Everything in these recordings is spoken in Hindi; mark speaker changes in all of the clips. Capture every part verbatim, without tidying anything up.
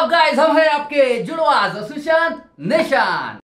Speaker 1: व्हाट्सअप गाइस, हम हैं आपके जुड़वा सुशांत निशान।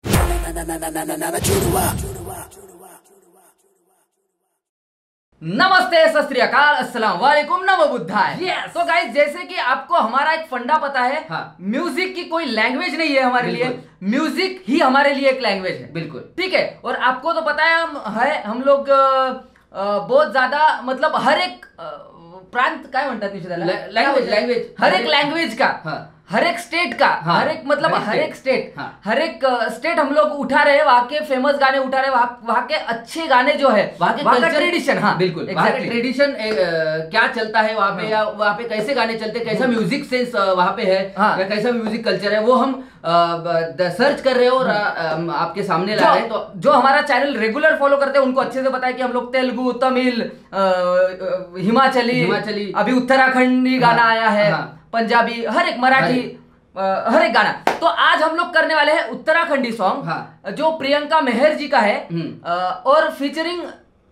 Speaker 1: नमस्ते, सत श्री अकाल, अस्सलाम वालेकुम, नमो बुद्धाय। yes. तो गाइस, जैसे कि आपको हमारा एक फंडा पता है, हाँ। म्यूजिक की कोई लैंग्वेज नहीं है हमारे लिए, म्यूजिक ही हमारे लिए एक लैंग्वेज है। बिल्कुल ठीक है। और आपको तो पता है हम है हम लोग बहुत ज्यादा मतलब हर एक प्रांत काय म्हणतात लैंग्वेज लैंग्वेज हर एक लैंग्वेज का, हाँ। हर एक स्टेट का, हाँ, हर एक मतलब हर एक स्टेट, हाँ, हर एक स्टेट हम लोग उठा रहे हैं, वहाँ के फेमस गाने उठा रहे हैं, वहाँ वहाँ के अच्छे गाने जो है, वहाँ के का ट्रेडिशन, हाँ बिल्कुल, वहाँ के ट्रेडिशन क्या चलता है वहाँ पे, या वहाँ पे कैसे गाने चलते हैं, कैसा म्यूजिक सेंस वहाँ पे है, हाँ, या कैसा म्यूजिक कल्चर है, वो हम सर्च कर रहे हो और आपके सामने ला रहे हैं। तो जो हमारा चैनल रेगुलर फॉलो करते हैं उनको अच्छे से पता है कि हम लोग तेलुगु, तमिल, हिमाचली हिमाचली अभी उत्तराखंडी गाना आया है, पंजाबी, हर एक मराठी, हर एक गाना। तो आज हम लोग करने वाले हैं उत्तराखंडी सॉन्ग, हाँ। जो प्रियंका मेहर जी का है, और featuring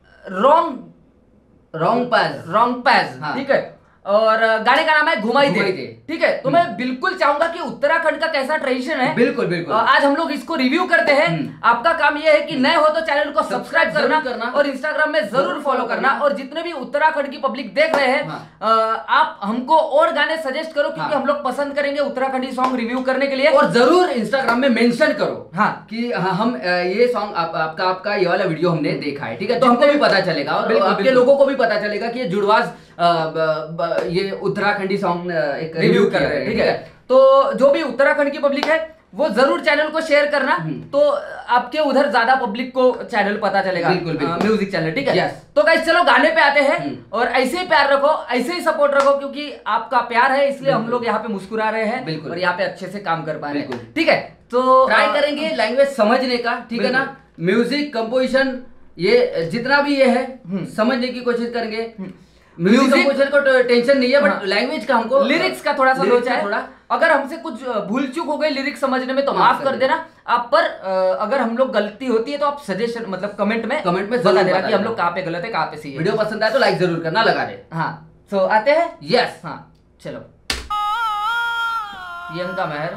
Speaker 1: wrong wrong page wrong page ठीक है। और गाने का नाम है घुमाई दे, ठीक है। तो मैं बिल्कुल चाहूंगा कि उत्तराखंड का कैसा ट्रेडिशन है, बिल्कुल बिल्कुल आज हम लोग इसको रिव्यू करते हैं। आपका काम यह है कि नए हो तो चैनल को सब्सक्राइब करना, करना और इंस्टाग्राम में जरूर फॉलो करना। और जितने भी उत्तराखंड की पब्लिक देख रहे हैं, हाँ। आप हमको और गाने सजेस्ट करो, क्योंकि हाँ। हम लोग पसंद करेंगे उत्तराखंडी सॉन्ग रिव्यू करने के लिए। और जरूर इंस्टाग्राम में मेंशन करो, हाँ, कि हम ये सॉन्ग आपका आपका ये वाला वीडियो हमने देखा है, ठीक है। तो हमको भी पता चलेगा और आपके लोगों को भी पता चलेगा कि ये जुड़वाज ये उत्तराखंडी सॉन्ग एक रिव्यू कर रहे हैं, ठीक है। तो जो भी उत्तराखंड की पब्लिक है वो जरूर चैनल को शेयर करना, तो आपके उधर ज्यादा पब्लिक को चैनल पता चलेगा, बिल्कुल बिल्कुल म्यूजिक चैनल, ठीक है। yes. तो गाइस चलो गाने पे आते हैं, और ऐसे ही प्यार रखो, ऐसे ही सपोर्ट रखो, क्योंकि आपका प्यार है इसलिए हम लोग यहाँ पे मुस्कुरा रहे हैं और यहाँ पे अच्छे से काम कर पा रहे हैं, ठीक है। तो ट्राई करेंगे लैंग्वेज समझने का, ठीक है ना। म्यूजिक कंपोजिशन ये जितना भी ये है समझने की कोशिश करेंगे। म्यूजिक कंपोजिशन को टेंशन नहीं है, बट लैंग्वेज का हमको लिरिक्स का थोड़ा सा लोचा है। थोड़ा अगर हमसे कुछ भूल चूक हो गई लिरिक्स समझने में तो माफ कर देना आप, पर अगर हम लोग गलती होती है तो आप सजेशन मतलब कमेंट में कमेंट में बता देना कि हम लोग कहाँ पे गलत है, कहाँ पे सही है। वीडियो पसंद आए तो लाइक जरूर करना, लगा दे। हाँ तो आते हैं, यस, हाँ चलो। प्रियंका मेहर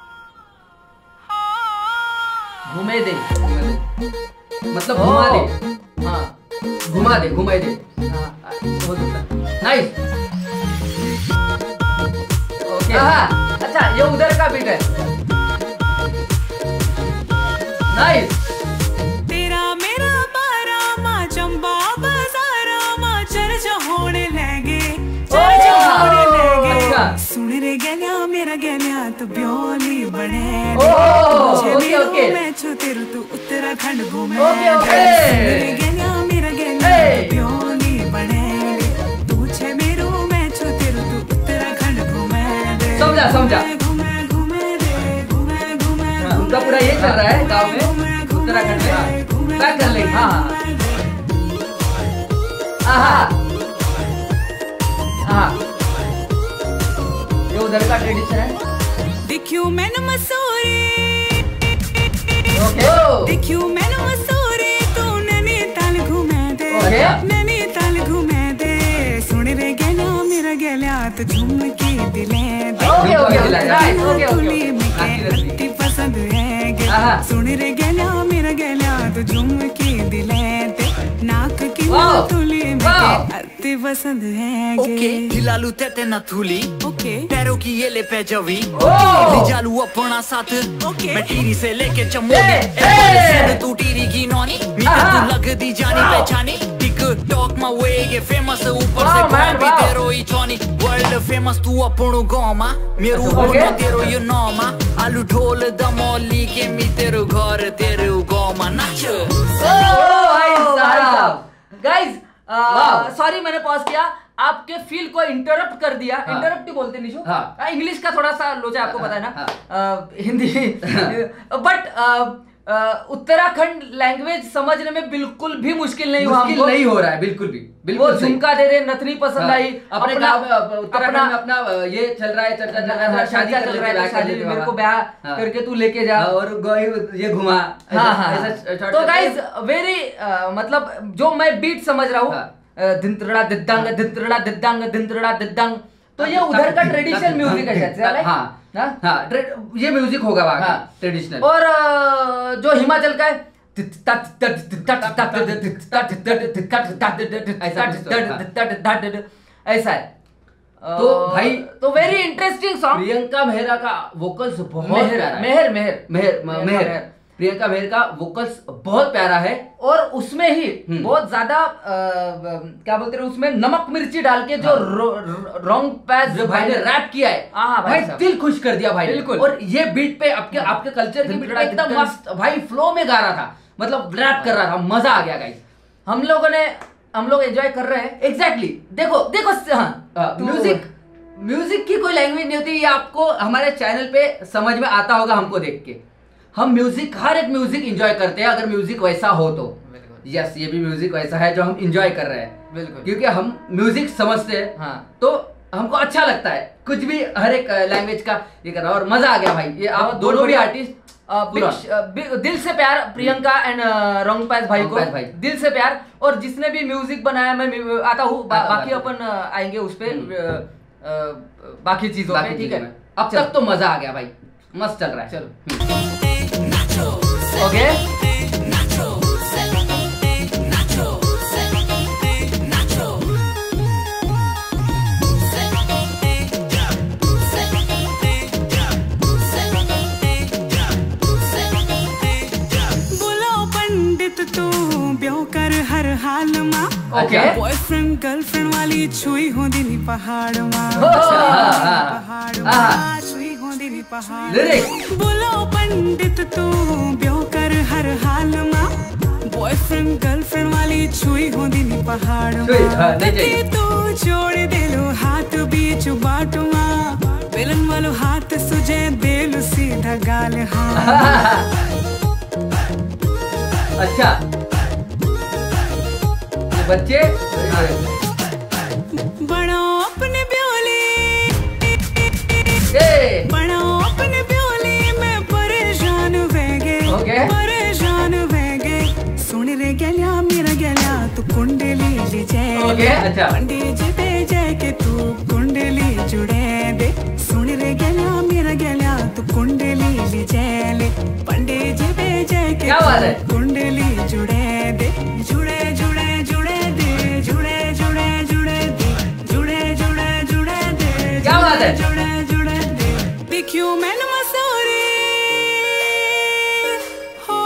Speaker 1: घूमे दे, मतलब घुमा दे, हाँ घुमा दे, घुमाई दे, नाइस, ओके। हाँ अच्छा, ये उधर का बीट है, नाइस।
Speaker 2: तेरा मेरा बारा मा चंबा बाजारा मा चर्चा होने लगे, चर्चा होने लगे। सुन रे गलिया मेरा गलिया तो ब्योली बने, ओके ओके। मैं छू तेरू तू उत्तराखंड घूमे, ओके ओके। सुन रे गलिया मेरा गलिया तो ब्योली बने, तू छे मेरो मैं छू तेरू तू उत्तराखंड घूमे।
Speaker 1: समझा समझा,
Speaker 2: घूमे घूमे दे, घूमे घूमे
Speaker 1: उनका पूरा ये चल रहा है गाँव में, उत्तराखंड में बैक कर लेंगे। हाँ हाँ हाँ, ये उधर का ट्रेडिशन है।
Speaker 2: देखियो मैंने मसूरी, देखियो मैंने मसूरी, तू नैनीताल घूमे दे, नैनीताल घूमे दे। सुन रे गलिया मेरा गलिया तो झूम के दिले दे, तुली मिके पसंद है। सुन रे गलिया मेरा गलिया तो झूम के दिले दे, नाक की तुली मिके अति पसंद है।
Speaker 3: ओके हिलालू तेते ना थूली,
Speaker 2: ओके
Speaker 3: पैरों की ये ले पे जवी, ले जालू अपना साथ, ओके मैं टीरी से लेके चमोली, तू टीरी की नौनी, तू लग दी जानी पहचानी, टिकटॉक में वे ये फेमस, ऊपर से कौन भी तेरो ही चौनी, वर्ल्ड फेमस तू अपनो गाँव, मेरू अपनो तेरो ये नौमा, आलू ढोल दमौली के मी तेरो घर तेरो गाँव नाच।
Speaker 1: गाइस सॉरी मैंने पॉज किया, आपके फील को इंटरप्ट कर दिया। हाँ। इंटरप्ट ही बोलते निशु, हाँ। इंग्लिश का थोड़ा सा लोचा आपको पता है ना, हाँ। हिंदी, बट उत्तराखंड लैंग्वेज समझने में बिल्कुल भी मुश्किल नहीं हुआ, मुश्किल नहीं हो रहा है, बिल्कुल भी। बिल्कुल झुमका दे दे, नथनी पसंद आई, अपने गाँव में उत्तराखंड में अपना ये चल रहा है, चर्चा चल रहा है, शादी चल रहा है, शादी मेरे को ब्याह करके तू लेके जा और ये घुमा। हाँ हाँ। तो गाइस वेरी मतलब जो मैं बीट समझ रहा हूँ, धिंतरड़ा दिद्दांग धिंतरड़ा दिद्दांग धिंतरड़ा दिद्दांग, तो ये उधर का ट्रेडिशनल म्यूजिक है शायद से।
Speaker 4: हाँ हाँ, ये म्यूजिक होगा वहाँ का ट्रेडिशनल।
Speaker 1: और जो हिमाचल का है ऐसा है।
Speaker 4: तो भाई
Speaker 1: तो very interesting song.
Speaker 4: Priyanka Mehra का वोकल्स बहुत
Speaker 1: मेहर मेहर मेहर
Speaker 4: मेहर मेहर प्रियंका मेहर का वोकल्स बहुत प्यारा है।
Speaker 1: और उसमें ही बहुत ज्यादा क्या बोलते हैं, उसमें नमक मिर्ची डाल के जो रॉन्ग पैच
Speaker 4: जो भाई ने रैप किया है,
Speaker 1: हाँ
Speaker 4: भाई दिल खुश कर दिया भाई
Speaker 1: बिल्कुल।
Speaker 4: और ये बीट पे आपके आपके कल्चर की बीट पे एकदम मस्त भाई फ्लो में गा रहा था, मतलब रैप कर रहा था, मजा आ गया गाइस।
Speaker 1: हम लोगों ने हम लोग एंजॉय कर रहे हैं।
Speaker 4: Exactly exactly. देखो देखो हाँ, म्यूजिक म्यूजिक की कोई लैंग्वेज नहीं होती, ये आपको हमारे चैनल पे समझ में आता होगा हमको देख के। हम म्यूजिक हर एक म्यूजिक एंजॉय करते हैं अगर म्यूजिक वैसा हो तो। यस, ये भी म्यूजिक वैसा है जो हम एंजॉय कर रहे हैं
Speaker 1: बिल्कुल,
Speaker 4: क्योंकि हम म्यूजिक समझते हैं।
Speaker 1: हाँ,
Speaker 4: तो हमको अच्छा लगता है कुछ भी हर एक लैंग्वेज का ये कर रहा है और मजा आ गया भाई। ये आप दोनों भी आर्टिस्ट
Speaker 1: दिल से प्यार प्रियंका एंड रॉन्ग पैच भाई को
Speaker 4: भाई
Speaker 1: दिल से प्यार। और जिसने भी म्यूजिक बनाया मैं आता हूँ, बा, बाकी अपन आएंगे उस पे बाकी चीजों पे, ठीक है।
Speaker 4: अब तक तो मजा आ गया भाई, मस्त चल रहा है।
Speaker 1: चलो ओके
Speaker 2: हर हाल मा
Speaker 1: ओके
Speaker 2: बॉयफ्रेंड गर्लफ्रेंड वाली छुई होंदी नी पहाड़ मा पहाड़ मा छुई होंदी नी पहाड़। बोलो पंडित तू ब्योह कर हर हाल मा बॉयफ्रेंड गर्लफ्रेंड वाली छुई होंदी नी पहाड़ मा। तू जोड़ दे लो हाथ बीच बाट मा बेलन वालो हाथ सुझे दे लो सीधा गाल। हाँ
Speaker 4: अच्छा बच्चे
Speaker 2: बड़ो अपने ब्योली बड़ो अपने ब्योली में परेशान वेगे परेशान वेगे। सुन रे गलिया मेरा गलिया तू कुंडली ले जाए पंडित जी पे जाके तू कुंडली जुड़े दे। सुन रे गलिया मेरा गलिया तू कुंडली ले जाए पंडित जी पे जाके कुंडली जुड़े दे। जुड़े जुड़े जुड़े दे जुड़े जुड़े जुड़े दे जुड़े जुड़े जुड़े दे
Speaker 4: क्या बात है
Speaker 2: जुड़े जुड़े दे। देखियो मैंने मसूरी हो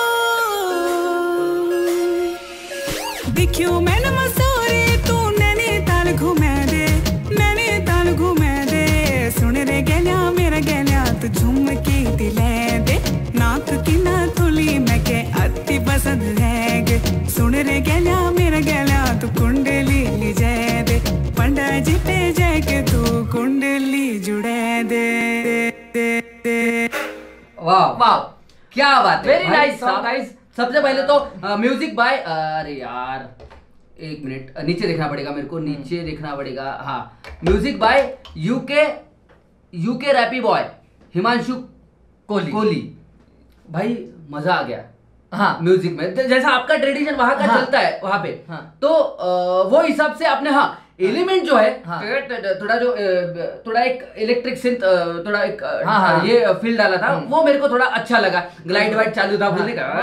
Speaker 2: देखियो मैंने मसूरी तू नैनीताल घूमे दे नैनीताल घूमे दे। सुन रे गलिया मेरा गलिया तू झुमकी दिले दे नाक की ना थोली मैं के अति पसंद है गे। सुन रे गलिया मेरा गलिया तू कुंडली ले जाए दे पंडा जी पे जाके तू कुंडली जुड़े दे, दे, दे।
Speaker 4: वाह वाह क्या बात है,
Speaker 1: वेरी नाइस सॉन्ग गाइस।
Speaker 4: सबसे पहले तो म्यूजिक बाय, अरे यार एक मिनट नीचे देखना पड़ेगा मेरे को, नीचे देखना पड़ेगा। हाँ, music by UK UK Rappy boy Himanshu Kohli Kohli भाई मजा आ गया। हाँ म्यूजिक में जैसा आपका ट्रेडिशन वहां का हाँ, चलता है वहां पे। हाँ, तो आ, वो हिसाब से आपने हाँ एलिमेंट जो है हाँ, थोड़ा जो थोड़ा एक इलेक्ट्रिक सिंथ थोड़ा एक हाँ, हाँ, ये फील डाला था, वो मेरे को थोड़ा अच्छा लगा। ग्लाइड वाइड चालू था बोलने का,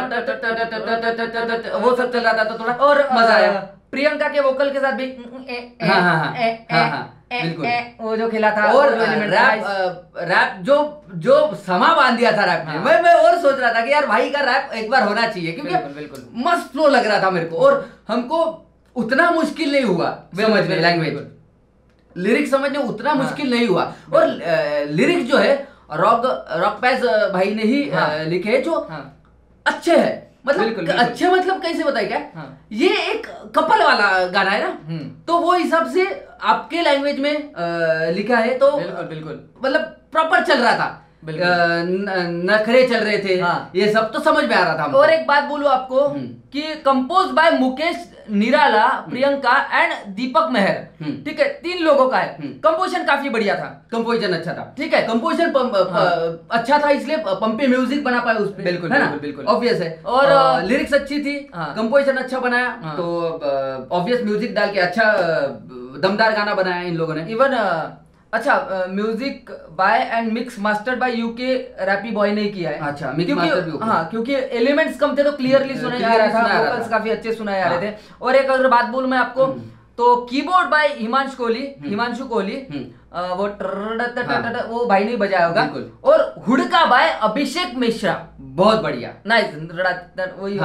Speaker 4: वो सब चल रहा था तो थोड़ा और मजा आया।
Speaker 1: प्रियंका के वोकल के साथ भी
Speaker 4: हाँ हाँ हाँ हाँ बिल्कुल
Speaker 1: वो जो खेला था।
Speaker 4: और रैप रैप जो जो समा बांध दिया था रैप ने, मैं मैं और सोच रहा था कि यार भाई का रैप एक बार होना चाहिए क्योंकि बिल्कुल मस्त फ्लो लग रहा था मेरे को। और हमको उतना मुश्किल नहीं हुआ समझ में, लैंग्वेज लिरिक्स समझने उतना मुश्किल नहीं हुआ। और लिरिक्स जो है रॉक रॉक पैच भाई ने ही लिखे जो अच्छे है, मतलब बिल्कुल, बिल्कुल। अच्छे मतलब कैसे बताए क्या हाँ। ये एक कपल वाला गाना है ना, तो वो हिसाब से आपके लैंग्वेज में आ, लिखा है तो बिल्कुल बिल्कुल मतलब प्रॉपर चल रहा था, नखरे चल रहे थे हाँ। ये सब तो समझ में आ रहा था।
Speaker 1: और एक बात बोलूं आपको कि compose by Mukesh Nirala, Priyanka and Deepak Mehar, ठीक है, तीन लोगों का है। कंपोजिशन काफी बढ़िया था,
Speaker 4: कंपोजिशन अच्छा था,
Speaker 1: ठीक है,
Speaker 4: कंपोजिशन हाँ। अच्छा था इसलिए पंपी म्यूजिक बना पाए उस पे,
Speaker 1: बिल्कुल
Speaker 4: है ना,
Speaker 1: बिल्कुल
Speaker 4: ऑब्वियस है। और लिरिक्स अच्छी थी, कंपोजिशन अच्छा बनाया तो ऑब्वियस म्यूजिक डाल के अच्छा दमदार गाना बनाया इन लोगों ने।
Speaker 1: इवन अच्छा, music by and mix mastered by UK Rappy boy ने किया है।
Speaker 4: अच्छा, मिक्स
Speaker 1: क्योंकि
Speaker 4: मास्टर भी
Speaker 1: हाँ, क्योंकि एलिमेंट्स कम थे तो क्लियरली सुनाई आ रहा था, वोकल्स काफी अच्छे सुनाए आ रहे थे। और एक अगर बात बोलूं मैं आपको, तो कीबोर्ड बाय हिमांशु कोहली, हिमांशु कोहली, वो हाँ, वो भाई ने बजाया होगा। और हुड़का बाय अभिषेक मिश्रा,
Speaker 4: बहुत बढ़िया,
Speaker 1: नाइस, वही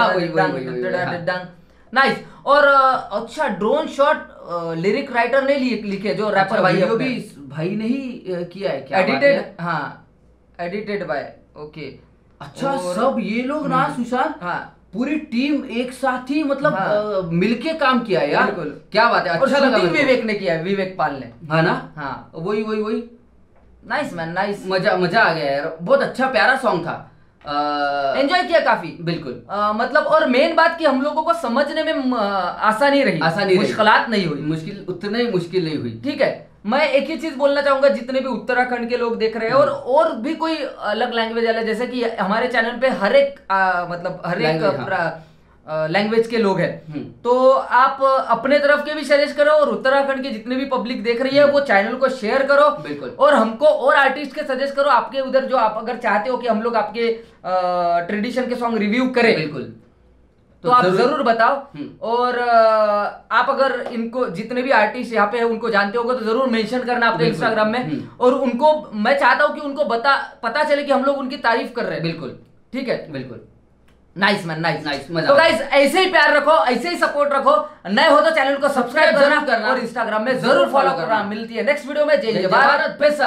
Speaker 1: नाइस। और अच्छा, ड्रोन शॉट लिरिक राइटर ने लिखे, जो रैपर भाई
Speaker 4: भी भाई ने ही किया है क्या?
Speaker 1: एडिटेड, हाँ, एडिटेड बाय, ओके।
Speaker 4: अच्छा, सब ये लोग ना सुशांत,
Speaker 1: हाँ,
Speaker 4: पूरी टीम एक साथ ही मतलब हाँ, मिलके काम किया है यार, क्या बात है। अच्छा लगा।
Speaker 1: विवेक ने किया है, विवेक पाल ने,
Speaker 4: हाँ ना,
Speaker 1: हाँ,
Speaker 4: वही वही वही
Speaker 1: नाइस मैन, नाइस,
Speaker 4: मजा मजा आ गया यार, बहुत अच्छा प्यारा सॉन्ग था,
Speaker 1: एंजॉय किया काफी,
Speaker 4: बिल्कुल।
Speaker 1: आ, मतलब और मेन बात कि हम लोगों को समझने में आसानी रही,
Speaker 4: आसानी
Speaker 1: मुश्किलात नहीं हुई,
Speaker 4: मुश्किल उतने ही मुश्किल नहीं हुई।
Speaker 1: ठीक है, मैं एक ही चीज बोलना चाहूंगा, जितने भी उत्तराखंड के लोग देख रहे हैं और और भी कोई अलग लैंग्वेज वाले, जैसे कि हमारे चैनल पे हर एक मतलब हर एक लैंग्वेज के लोग हैं, तो आप अपने तरफ के भी सजेस्ट करो और उत्तराखंड के जितने भी पब्लिक देख रही है वो चैनल को शेयर करो,
Speaker 4: बिल्कुल।
Speaker 1: और हमको और आर्टिस्ट के सजेस्ट करो आपके उधर, जो आप अगर चाहते हो कि हम लोग आपके ट्रेडिशन के सॉन्ग रिव्यू करें,
Speaker 4: बिल्कुल,
Speaker 1: तो, तो आप जरूर बताओ। और आप अगर इनको जितने भी आर्टिस्ट यहाँ पे है उनको जानते होगे तो जरूर मेंशन करना अपने इंस्टाग्राम में, और उनको मैं चाहता हूँ कि उनको बता पता चले कि हम लोग उनकी तारीफ कर रहे हैं।
Speaker 4: बिल्कुल,
Speaker 1: ठीक है,
Speaker 4: बिल्कुल,
Speaker 1: नाइस मैन, नाइस
Speaker 4: नाइस, मजा।
Speaker 1: तो गाइस ऐसे ही प्यार रखो, ऐसे ही सपोर्ट रखो, नए हो तो चैनल को सब्सक्राइब करना, करना और इंस्टाग्राम में जरूर फॉलो करना। मिलती है नेक्स्ट वीडियो में। जय जय भारत, पीस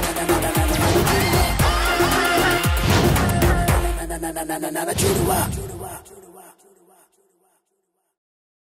Speaker 1: आउट।